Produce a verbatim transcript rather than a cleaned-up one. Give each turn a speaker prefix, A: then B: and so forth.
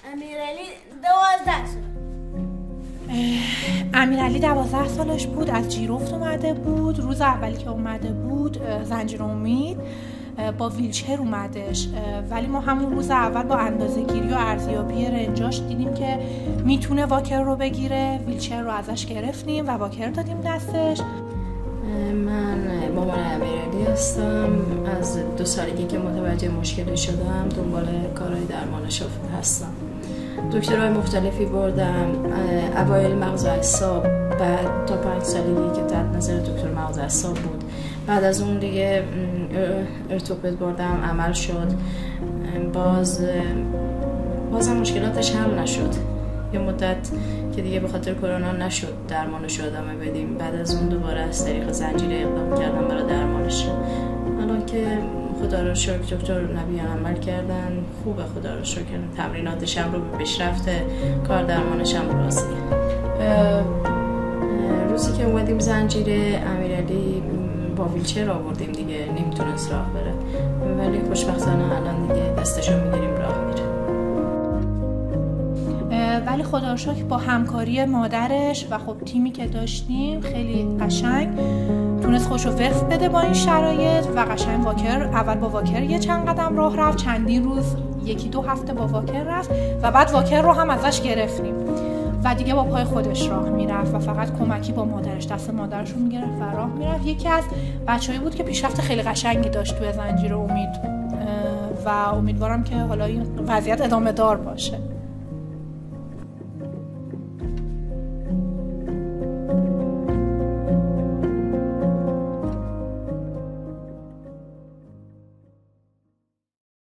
A: امیرعلی دوازده سال.
B: امیرعلی دوازده سالش بود، از جیرفت اومده بود. روز اولی که اومده بود زنجیر امید با ویلچر اومدش، ولی ما همون روز اول با اندازه‌گیری و ارزیابی رنجاش دیدیم که میتونه واکر رو بگیره. ویلچر رو ازش گرفتیم و واکر دادیم دستش.
C: من مامان امیرعلی هستم. از دو سالگی که متوجه مشکل شدم دنبال کارهای درمانش هستم. دکترهای مختلفی بردم، اوایل مغز اعصاب، بعد تا پنج سالگی که تحت نظر دکتر مغز اعصاب بود. بعد از اون دیگه ارتوپد بردم، عمل شد. باز بازم مشکلاتش حل نشد. یه مدت که دیگه به خاطر کرونا نشد درمانش رو ادامه بدیم. بعد از اون دوباره از طریق زنجیره اقدام کردم برای درمانش. الان که خدا رو شکر دکتر نبیان عمل کردن، خوبه خدا رو شکر. تمریناتش هم رو به پیشرفت، کار درمانش هم راضیه. روزی که اومدیم زنجیره امیرعلی با ویلچر آوردیم دیگه، نمیتونست راه بره، ولی خوشبختانه الان دیگه دستشو میگیریم راه میره.
B: ولی خدا رو شکر با همکاری مادرش و خب تیمی که داشتیم خیلی قشنگ تونست خوشو وقف بده با این شرایط و قشنگ واکر، اول با واکر یه چند قدم راه رفت، چندین روز یکی دو هفته با واکر رفت و بعد واکر رو هم ازش گرفتیم و دیگه با پای خودش راه میرفت و فقط کمکی با مادرش، دست مادرش رو میگرفت و راه میرفت. یکی از بچه‌ای بود که پیشرفت خیلی قشنگی داشت توی زنجیر امید و امیدوارم که حالا این وضعیت ادامه دار باشه.